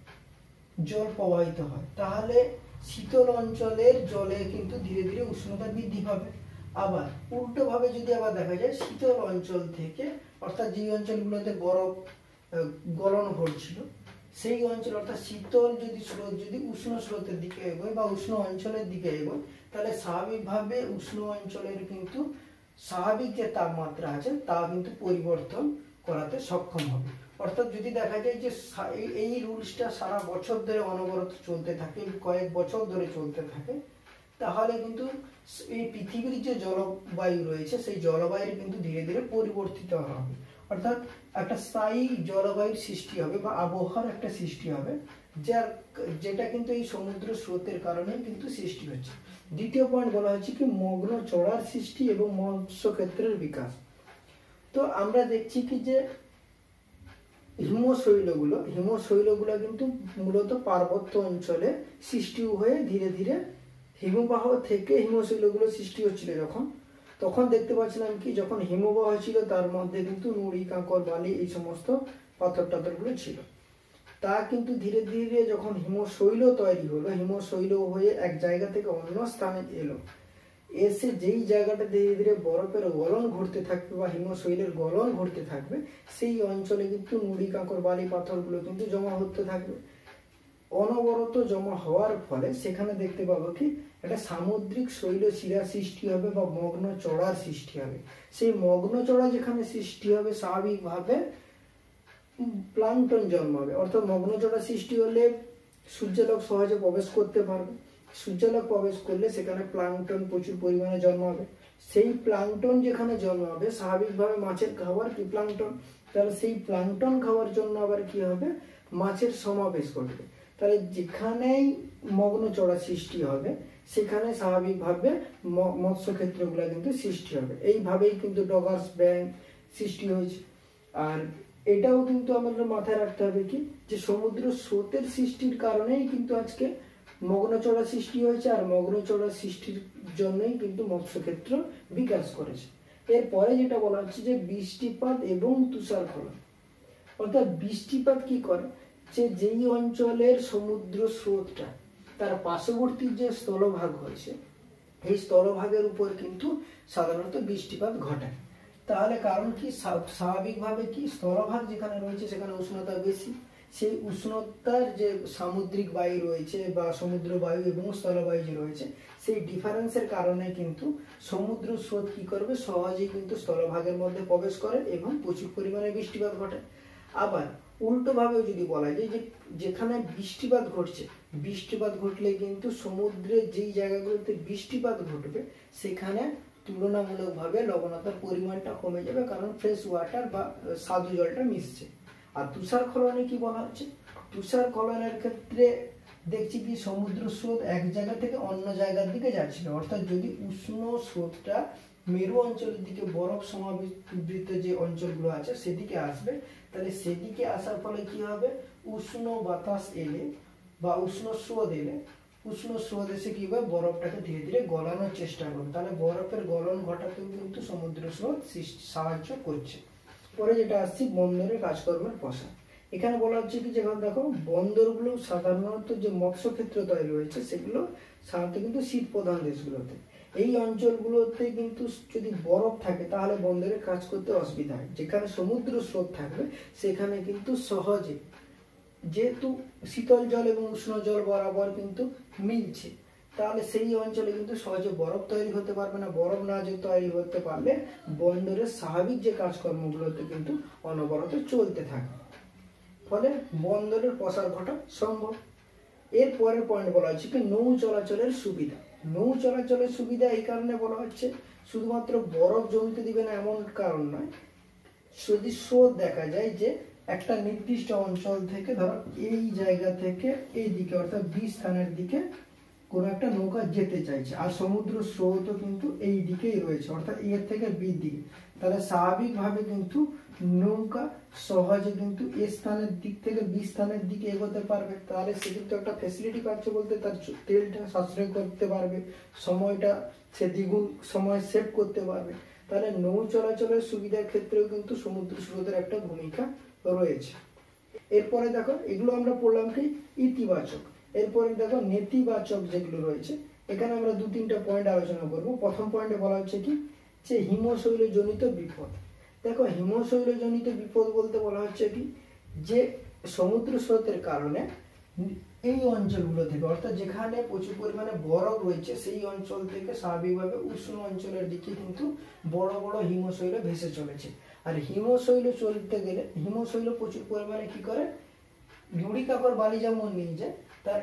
জল প্রবাহিত হয়, তাহলে শীতল অঞ্চলের জলে কিন্তু ধীরে ধীরে উষ্ণতা বৃদ্ধি পাবে। আবার উল্টোভাবে যদি আবার দেখা যায়, শীতল অঞ্চল থেকে, অর্থাৎ যে অঞ্চলগুলোতে বরফ গলন ঘটছিল সেই অঞ্চল, অর্থাৎ শীতল যদি স্রোত যদি উষ্ণ স্রোতের দিকে এগোয় বা উষ্ণ অঞ্চলের দিকে এগোয়, তাহলে স্বাভাবিকভাবে উষ্ণ অঞ্চলের কিন্তু স্বাভাবিক যে তাপমাত্রা আছে তা কিন্তু পরিবর্তন করাতে সক্ষম হবে। অর্থাৎ যদি দেখা যায় যে এই রুলসটা সারা বছর ধরে অনবরত চলতে থাকে, কয়েক বছর ধরে চলতে থাকে, তাহলে কিন্তু এই পৃথিবীর যে জলবায়ু রয়েছে সেই জলবায়ুর কিন্তু ধীরে ধীরে পরিবর্তিত হবে। অর্থাৎ একটা স্থায়ী জলবায়ুর সৃষ্টি হবে বা আবহাওয়ার একটা সৃষ্টি হবে, যেটা কিন্তু এই সমুদ্র স্রোতের কারণে কিন্তু সৃষ্টি হচ্ছে। দ্বিতীয় পয়েন্ট বলা হচ্ছে কি, মগ্ন চড়ার সৃষ্টি এবং মৎস্য ক্ষেত্রের বিকাশ। তো আমরা দেখছি কি, যে হিমশৈলগুলো কিন্তু মূলত পার্বত্য অঞ্চলে সৃষ্টি হয়ে ধীরে ধীরে হিমবাহ থেকে হিমশৈলগুলো সৃষ্টি হচ্ছিল। তখন দেখতে পাচ্ছিলাম কি, যখন হিমবাহ ছিল তার মধ্যে কিন্তু নুড়ি, কাঁকর, বালি এই সমস্ত পাথর টাথরগুলো ছিল। তা কিন্তু ধীরে ধীরে যখন হিমশৈল তৈরি হলো, হিমশৈল হয়ে এক জায়গা থেকে অন্য স্থানে এলো, এসে যেই জায়গাটা ধীরে ধীরে বরফের গলন ঘটতে থাকবে বা হিমশৈলের গলন ঘটতে থাকবে, সেই অঞ্চলে কিন্তু নুড়ি, কাঁকর, বালি, পাথরগুলো কিন্তু জমা হতে থাকবে। অনবরত জমা হওয়ার ফলে সেখানে দেখতে পাবো কি, একটা সামুদ্রিক শৈলশিরা সৃষ্টি হবে বা মগ্ন চড়ার সৃষ্টি হবে। সেই মগ্ন চড়া যেখানে সৃষ্টি হবে, স্বাভাবিকভাবে প্লাঙ্কটন জন্মাবে। অর্থাৎ মগ্ন চড়া সৃষ্টি হলে সূর্যালোক সহজে প্রবেশ করতে পারবে। সূর্যালোক প্রবেশ করলে সেখানে প্লাঙ্কটন প্রচুর পরিমাণে জন্মাবে। সেই প্লাঙ্কটন যেখানে জন্মাবে, স্বাভাবিকভাবে মাছের খাবার কি প্লাঙ্কটন, তাহলে সেই প্লাঙ্কটন খাওয়ার জন্য আবার কি হবে, মাছের সমাবেশ ঘটবে। তাহলে যেখানেই মগ্ন চড়া সৃষ্টি হবে সেখানে স্বাভাবিকভাবে মৎস্য ক্ষেত্রগুলো কিন্তু সৃষ্টি হবে। এইভাবেই কিন্তু ডগার্স ব্যাংক সৃষ্টি হয়েছে। আর এটাও কিন্তু আমাদের মাথায় রাখতে হবে কি, যে সমুদ্র স্রোতের সৃষ্টির কারণেই কিন্তু আজকে মগ্নচড়া সৃষ্টি হয়েছে, আর মগ্নচড়া সৃষ্টির জন্যই কিন্তু মৎস্যক্ষেত্র বিকাশ করেছে। এরপরে যেটা বলা হচ্ছে যে বৃষ্টিপাত এবং তুষারফলন। অর্থাৎ বৃষ্টিপাত কি করে, যে যেই অঞ্চলের সমুদ্র স্রোতটা তার পার্শ্ববর্তী যে স্থলভাগ হয়েছে, এই স্থলভাগের উপর কিন্তু সাধারণত বৃষ্টিপাত ঘটায়। তাহলে কারণ কি, স্বাভাবিকভাবে কি, স্থলভাগ যেখানে রয়েছে সেখানে উষ্ণতা বেশি, সেই উষ্ণতার যে সামুদ্রিক বায়ু রয়েছে বা সমুদ্র বায়ু এবং স্থলবায়ু যে রয়েছে সেই ডিফারেন্সের কারণে কিন্তু সমুদ্র স্রোত কি করবে, সহজেই কিন্তু স্থলভাগের মধ্যে প্রবেশ করে এবং প্রচুর পরিমাণে বৃষ্টিপাত ঘটে। আবার উল্টোভাবেও যদি বলা যায় যে যেখানে বৃষ্টিপাত ঘটছে, বৃষ্টিপাত ঘটলে কিন্তু সমুদ্রের যেই জায়গাগুলোতে বৃষ্টিপাত ঘটবে সেখানে তুলনামূলকভাবে লবণতার পরিমাণটা কমে যাবে, কারণ ফ্রেশ ওয়াটার বা স্বাদু জলটা মিশছে। আর তুষারখলনে কি বলা হচ্ছে, তুষারখলনের ক্ষেত্রে দেখছি কি সমুদ্র স্রোত এক জায়গা থেকে অন্য জায়গার দিকে যাচ্ছিল, অর্থাৎ যদি উষ্ণ স্রোতটা মেরু অঞ্চলের দিকে বরফ সমাবৃত যে অঞ্চলগুলো আছে সেদিকে আসবে, তাহলে সেদিকে আসার ফলে কি হবে, উষ্ণ বাতাস এলে বা উষ্ণ স্রোত এলে, উষ্ণ স্রোত এসে কি হবে, বরফটাকে ধীরে ধীরে গলানোর চেষ্টা করবে, তাহলে বরফের গলন ঘটাতেও কিন্তু সমুদ্র স্রোত সাহায্য করছে। পরে যেটা আসছি বন্দরের কাজকর্মের প্রসার। এখানে বলা হচ্ছে কি যেমন দেখো বন্দরগুলো সাধারণত যে মৎস্য ক্ষেত্র তৈরি হয়েছে সেগুলো সাধারণত কিন্তু শীত প্রধান দেশগুলোতে, এই অঞ্চলগুলোতে কিন্তু যদি বরফ থাকে তাহলে বন্দরে কাজ করতে অসুবিধা হয়। যেখানে সমুদ্র স্রোত থাকবে সেখানে কিন্তু সহজে, যেহেতু শীতল জল এবং উষ্ণ জল বরাবর কিন্তু মিলছে, তাহলে সেই অঞ্চলে কিন্তু সহজে বরফ তৈরি হতে পারবে না। বরফ না যে তৈরি হতে পারলে বন্দরের স্বাভাবিক যে কাজকর্মগুলোতে কিন্তু অনবরত চলতে থাকে, ফলে বন্দরের প্রসার ঘটা সম্ভব। এর পরের পয়েন্ট বলা হচ্ছে কি নৌ চলাচলের সুবিধা। নৌ চলাচলের সুবিধা এই কারণে বলা হচ্ছে, শুধুমাত্র বরফ জমতে দিবে না এমন কারণ নয়, যদি স্রোত দেখা যায় যে একটা নির্দিষ্ট অঞ্চল থেকে ধরো এই জায়গা থেকে এই দিকে অর্থাৎ বি স্থানের দিকে কোনো একটা নৌকা যেতে চাইছে, আর সমুদ্র স্রোতও কিন্তু এই দিকেই রয়েছে অর্থাৎ এর থেকে বি দিকে, তাহলে স্বাভাবিকভাবে কিন্তু নৌকা সহজে কিন্তু এ স্থানের দিক থেকে বি স্থানের দিকে এগোতে পারবে, তাহলে সে কিন্তু একটা ফ্যাসিলিটি পাচ্ছে বলতে তার তেলটা সাশ্রয় করতে পারবে, সময়টা সে দ্বিগুণ সময় সেভ করতে পারবে। তাহলে নৌ চলাচলের সুবিধার ক্ষেত্রেও কিন্তু সমুদ্র স্রোতের একটা ভূমিকা রয়েছে। এরপরে দেখো এগুলো আমরা পড়লাম কি ইতিবাচক, এরপরে দেখো নেতিবাচক যেগুলো রয়েছে, এখানে আমরা দু তিনটা পয়েন্ট আলোচনা করব। প্রথম পয়েন্টে বলা হচ্ছে কি যে হিমশৈল জনিত বিপদ। দেখো হিমশৈল জনিত বিপদ বলতে বলা হচ্ছে কি যে সমুদ্র স্রোতের কারণে এই অঞ্চলগুলো থেকে অর্থাৎ যেখানে প্রচুর পরিমাণে বরফ রয়েছে সেই অঞ্চল থেকে স্বাভাবিকভাবে উষ্ণ অঞ্চলের দিকে কিন্তু বড় বড় হিমশৈল ভেসে চলেছে। আর হিমশৈল চলতে গেলে হিমশৈল প্রচুর পরিমাণে কি করে, নুড়ি কাকর বালি যেমন নিয়ে যায় তার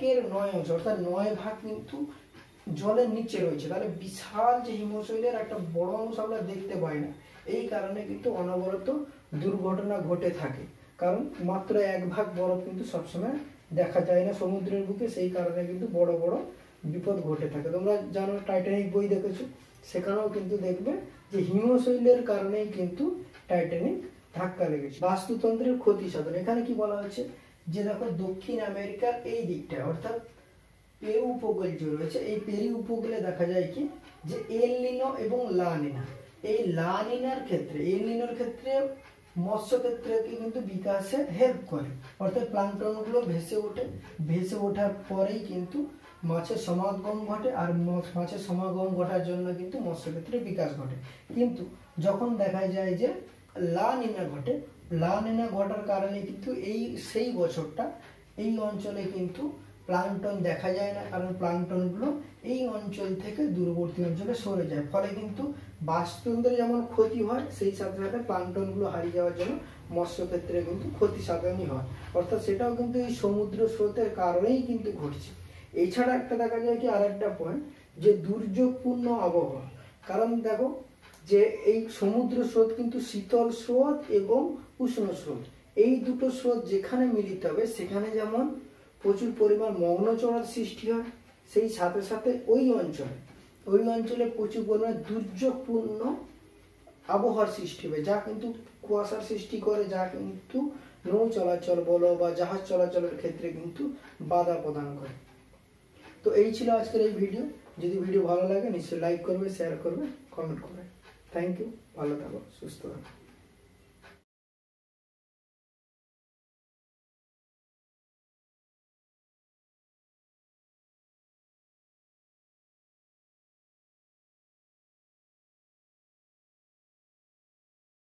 1/9 অর্থাৎ 9 ভাগ কিন্তু জলের নিচে রয়েছে, তাহলে বিশাল যে হিমশৈলের একটা বড় অংশ আমরা দেখতে পাই না। এই কারণে কিন্তু অনবরত দুর্ঘটনা ঘটে থাকে, কারণ মাত্র 1 ভাগ বরফ কিন্তু সবসময় দেখা যায় না সমুদ্রের বুকে, সেই কারণে কিন্তু বড় বড় বিপদ ঘটে থাকে। তোমরা জানো টাইটানিক বই দেখেছো, সেখানেও কিন্তু দেখবে যে হিমশৈলের কারণেই কিন্তু টাইটানিক ধাক্কা লেগেছে। বাস্তুতন্ত্রের ক্ষতি সাধন, এখানে কি বলা হচ্ছে যে দেখো দক্ষিণ আমেরিকার এই দিকটা অর্থাৎ পেরু উপকূল যে রয়েছে, এই পেরু উপকূলে দেখা যায় কি যে এল নিনো এবং লা নিনা, এই লা নিনার ক্ষেত্রে এল নিনোর ক্ষেত্রে মৎস্য ক্ষেত্রকে কিন্তু বিকাশে হেল্প করে, অর্থাৎ প্লাঙ্কটনগুলো ভেসে ওঠে, ভেসে ওঠার পরেই কিন্তু মাছের সমাগম ঘটে, আর মাছের সমাগম ঘটার জন্য কিন্তু মৎস্য ক্ষেত্রে বিকাশ ঘটে। কিন্তু যখন দেখা যায় যে লা নিনা ঘটে, লা নিনা ঘটার কারণে কিন্তু এই সেই বছরটা এই অঞ্চলে কিন্তু প্লাঙ্কটন দেখা যায় না, কারণ প্লাঙ্কটনগুলো এই অঞ্চল থেকে দূরবর্তী অঞ্চলে সরে যায়, ফলে কিন্তু বাস্তুতন্ত্রে যেমন ক্ষতি হয় সেই সাথে সাথে প্লাঙ্কটনগুলো হারিয়ে যাওয়ার জন্য মৎস্য ক্ষেত্রে কিন্তু ক্ষতি সাধনই হয়, অর্থাৎ সেটাও কিন্তু এই সমুদ্র স্রোতের কারণেই কিন্তু ঘটছে। এছাড়া একটা দেখা যায় কি আরেকটা পয়েন্ট যে দুর্যোগপূর্ণ আবহাওয়া, কারণ দেখো যে এই সমুদ্র স্রোত কিন্তু শীতল স্রোত এবং উষ্ণ স্রোত এই দুটো স্রোত যেখানে মিলিত হবে সেখানে যেমন প্রচুর পরিমাণ মগ্নচড়ার সৃষ্টি হয়, সেই সাথে সাথে ওই অঞ্চলে প্রচুর পরিমাণ দুর্যোগপূর্ণ আবহাওয়ার সৃষ্টি হবে, যা কিন্তু কুয়াশার সৃষ্টি করে, যা কিন্তু নৌ চলাচল বলো বা জাহাজ চলাচলের ক্ষেত্রে কিন্তু বাধা প্রদান করে। তো এই ছিল আজকের এই ভিডিও। যদি ভিডিও ভালো লাগে নিশ্চয়ই লাইক করবে, শেয়ার করবে, কমেন্ট করবে। থ্যাংক ইউ, ভালো থাকো, সুস্থ থাকো।